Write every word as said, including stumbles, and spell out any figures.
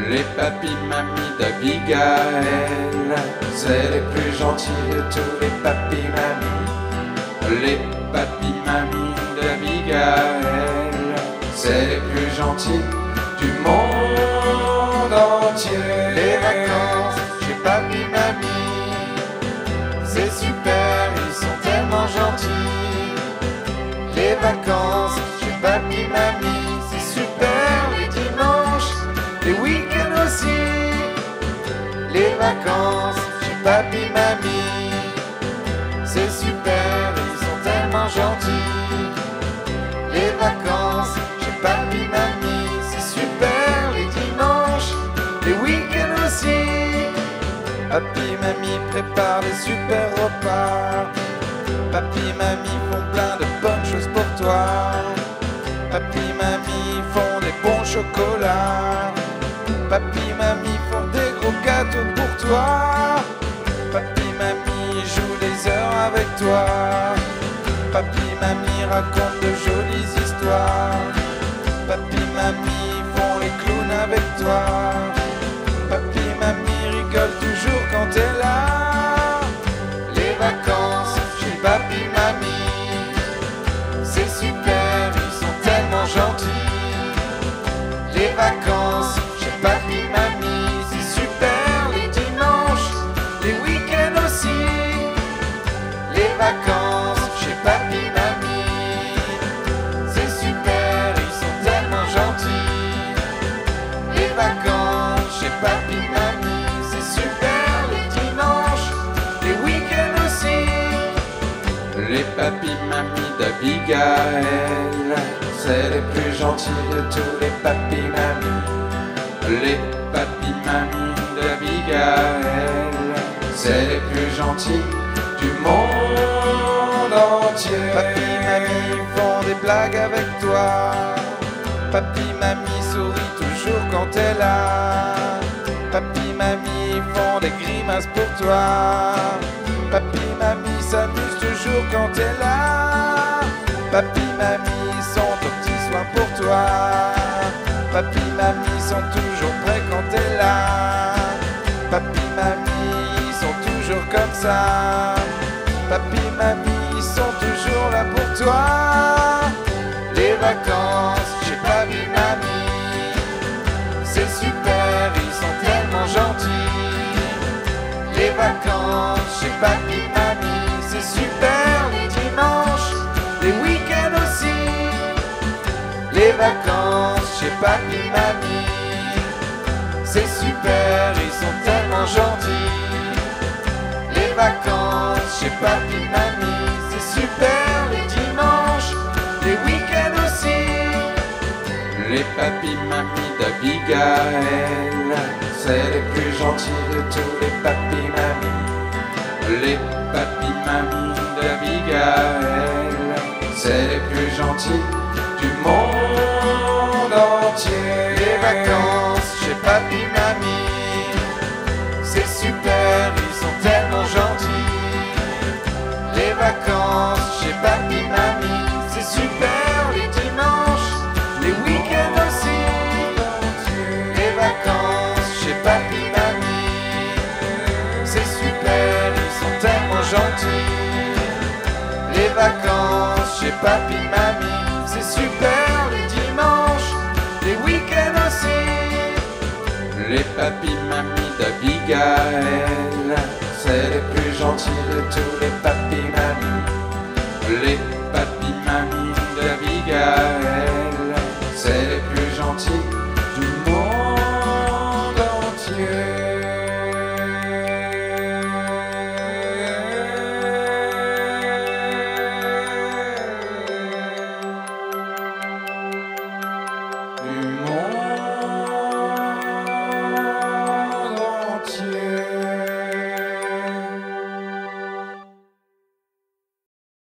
Les papis mamies d'Abigail, c'est les plus gentils de tous les papis mamies. Les papis mamies d'Abigail, c'est les plus gentils du monde entier. Les vacances chez papy mamie, c'est super, ils sont tellement gentils. Les vacances chez papy mamie, c'est super, les dimanches, les week-ends aussi. Les vacances chez papy mamie, c'est super, ils sont tellement gentils. Les vacances chez papy mamie, c'est super, les dimanches, les week-ends aussi. Papy mamie prépare des super repas. Papy mamie font plein de bonnes choses pour toi. Papy mamie font des bons chocolats. Papy mamie font des gros gâteaux pour toi. Papy mamie joue des heures avec toi. Papy mamie raconte de jolies histoires. Papy mamie font les clowns avec toi. Papy mamie rigole toujours quand t'es là. Les vacances chez papy mamie, c'est super, ils sont tellement gentils. Les vacances chez papy mamie, c'est super, les dimanches, les week-ends aussi. Les vacances chez papy mamie, c'est super, ils sont tellement gentils. Les vacances chez papy mamie, c'est super, les dimanches, les week-ends aussi. Les papis mamies d'Abigail, c'est les plus gentils de tous les papis mamies. Les papis mamies d'Abigail, c'est les plus gentils du monde entier. Papy mamie font des blagues avec toi. Papy mamie sourit toujours quand t'es là. Papy mamie font des grimaces pour toi. Papy mamie s'amuse toujours quand t'es là. Papy mamie sont aux petits soins pour toi. Papy mamie sont toujours prêts quand t'es là. Papy mamie sont toujours comme ça. Papy mamie sont toujours là pour toi. Les vacances chez papy mamie, c'est super, ils sont tellement gentils. Les vacances chez papy mamie, c'est super, les dimanches, les week-ends aussi. Les vacances chez papy mamie, c'est super, ils sont tellement gentils. Les vacances chez papy mamie, c'est super, les dimanches, les week-ends aussi. Les papis mamies d'Abigail, c'est les plus gentils de tous les papis mamies. Les papis mamies d'Abigail, c'est les plus gentils du monde entier. Les vacances chez papy mamie, c'est super, ils sont tellement gentils. Les vacances chez papy mamie, c'est super, les dimanches, les week-ends aussi. Les vacances chez papy mamie, c'est super, ils sont tellement gentils. Les vacances chez papy mamie, c'est super, les dimanches, les week-ends aussi. Les papis mamies d'Abigail, c'est les plus gentils de tous les papis mamies. Les